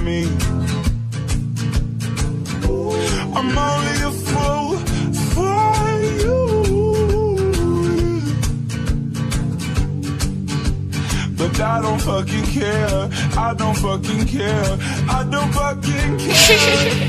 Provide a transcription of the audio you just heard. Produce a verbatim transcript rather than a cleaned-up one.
me. I'm only a fool for you, but I don't fucking care. I don't fucking care. I don't fucking care.